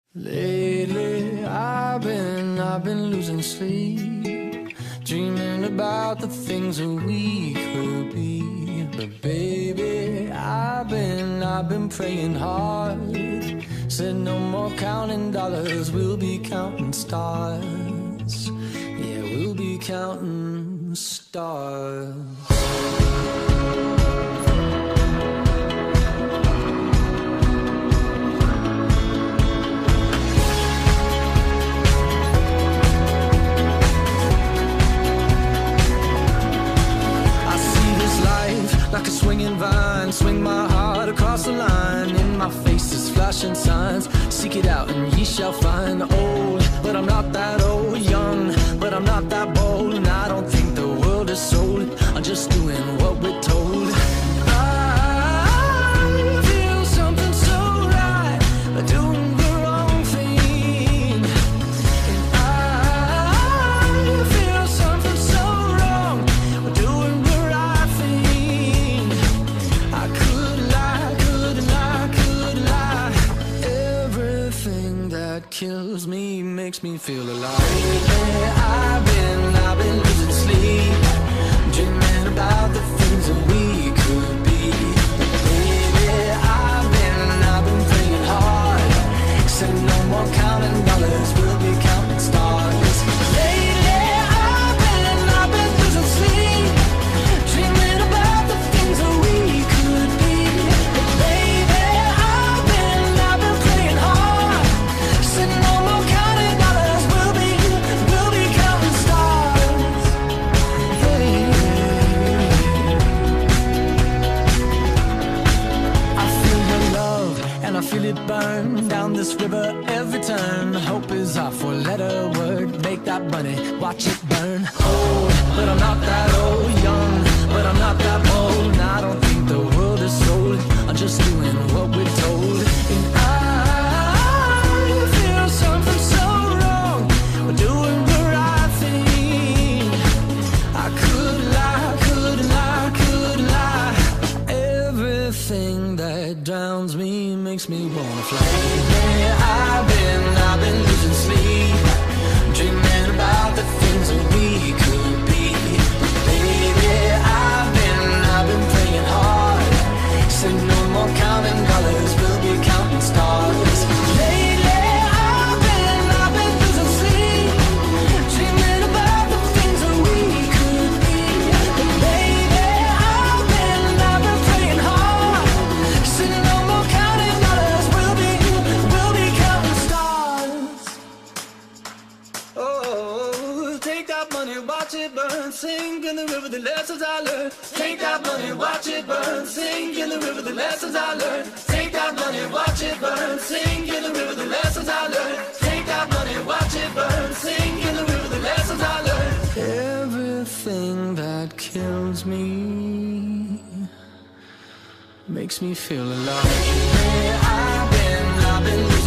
Lately I've been losing sleep, dreaming about the things that we could be. But baby, I've been praying hard. Said no more counting dollars, we'll be counting stars. Yeah, we'll be counting stars. Like a swinging vine, swing my heart across the line. In my face is flashing signs. Seek it out and ye shall find. Old, but I'm not that old. Young, but I'm not that bold. And I don't think the world is sold. I'm just doing what we're told. I feel something so right, doing the wrong thing. And I feel something so wrong, doing the right thing. I could lie, could lie. Everything that kills me makes me feel alive. Lately I've been losing sleep, dreaming about the things that we could be. Baby, I've been praying hard. Said no more counting dollars, we'll be counting stars. Lately I've been losing sleep, dreaming about the things that we could be. Baby, I've been praying hard. Said no more counting dollars, we'll be counting stars. I feel your love and I feel it burn down this river every turn. Hope is our four-letter word. Make that money, watch it burn. Old, but I'm not that old. Young, but I'm not that bold. And I don't think the world is sold. I'm just doing what we're told. And I feel something so wrong, we're doing the right thing. I could lie, could lie. Everything that drowns me makes me wanna fly. Lately I've been losing sleep, dreaming about the things that we could be. Baby, I've been praying hard. Said no more counting dollars, we'll be counting stars. Lately I've been losing sleep, dreaming about the things that we could be. Baby, I've been praying hard. Said no more counting dollars, we'll be counting stars. Oh, take that money, watch it burn, sink in the river, the lessons I learned. Take that money, watch it burn, sink in the river, the lessons I learned. Take that money, watch it burn, sink in the river, the lessons I learned. Take that money, watch it burn, sink in the river, the lessons I learned. Everything that kills me makes me feel alive. I've been